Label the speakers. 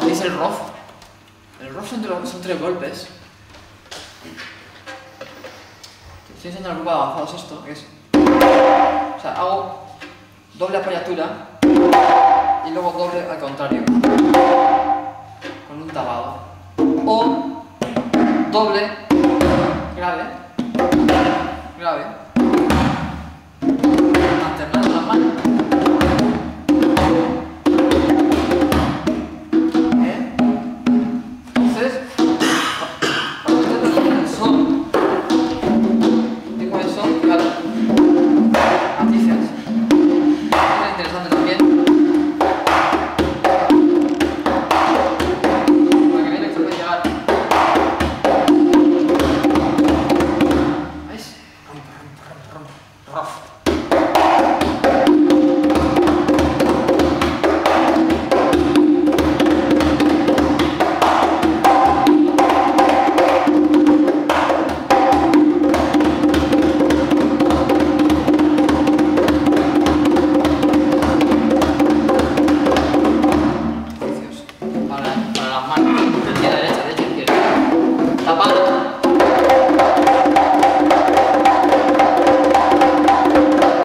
Speaker 1: es el rough. El rough son 3 golpes. Te estoy enseñando el grupo de avanzados esto, que es... O sea, hago doble apoyatura y luego doble al contrario, con un tabado. O doble, grave, grave.